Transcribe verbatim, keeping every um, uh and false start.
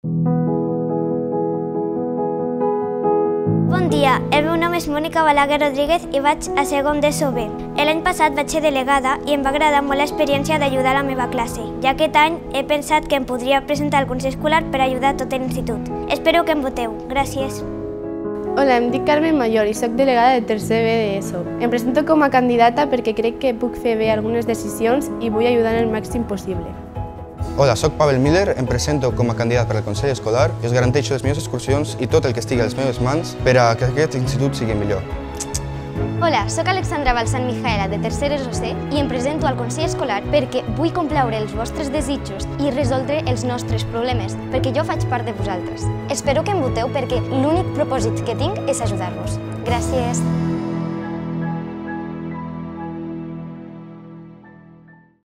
Bon dia, el meu nom és Mònica Balaguer Rodríguez i vaig a segon d'ESO B. L'any passat vaig ser delegada i em va agradar molt l'experiència d'ajudar a la meva classe. I aquest any he pensat que em podria presentar al Consell Escolar per ajudar tot l'institut. Espero que em voteu. Gràcies. Hola, em dic Carmen Mayor i soc delegada de tercer B d'ESO. Em presento com a candidata perquè crec que puc fer bé algunes decisions i vull ajudar el màxim possible. Hola, soc Pavel Miller, em presento com a candidat per al Consell Escolar i us garanteixo les meves excursions i tot el que estigui a les meves mans per a que aquest institut sigui millor. Hola, soc Alexandra Balsan Mijaela, de tercer ESO C, i em presento al Consell Escolar perquè vull complaure els vostres desitjos i resoldre els nostres problemes, perquè jo faig part de vosaltres. Espero que em voteu perquè l'únic propòsit que tinc és ajudar-vos. Gràcies.